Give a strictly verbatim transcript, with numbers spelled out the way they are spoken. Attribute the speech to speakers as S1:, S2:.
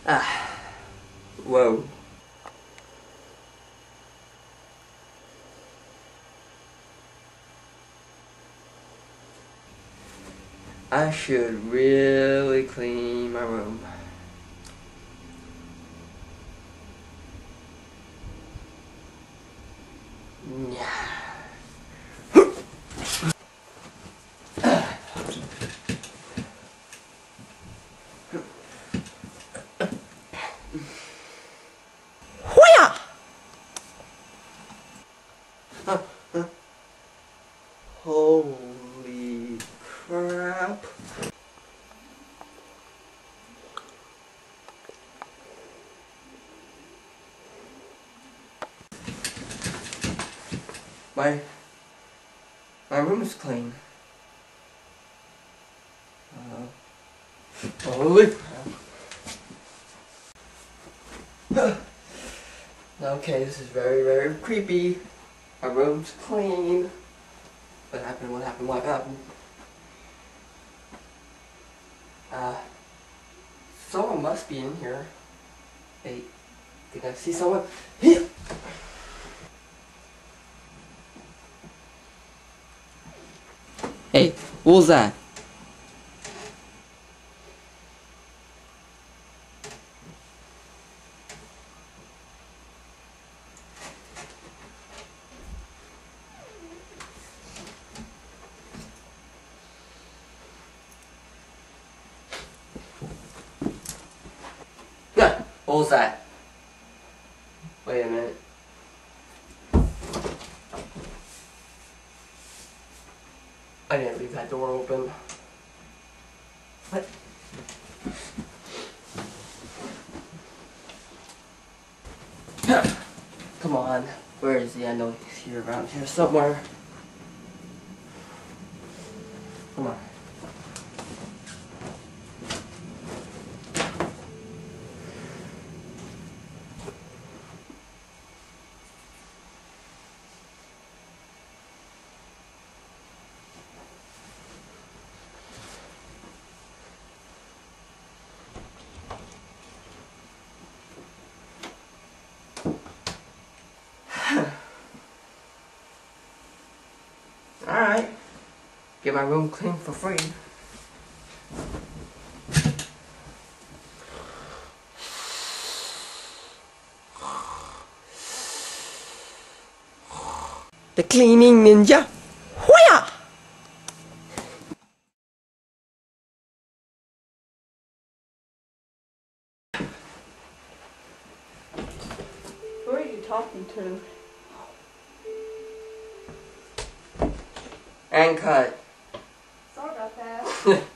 S1: Ah, whoa. I should really clean my room. Yeah. Holy crap. My my room is clean. Uh, holy crap. Okay, this is very, very creepy. My room's clean. What happened? What happened? What happened? Uh, someone must be in here. Hey, think I see someone? Here. Hey, what was that? Yeah, what was that? Wait a minute. I didn't leave that door open. What? Come on. Where is he? I know he's here around here somewhere. Come on. Alright. Get my room clean for free. The cleaning ninja. Hoya! Who are you talking to? And cut.
S2: Sorry about that.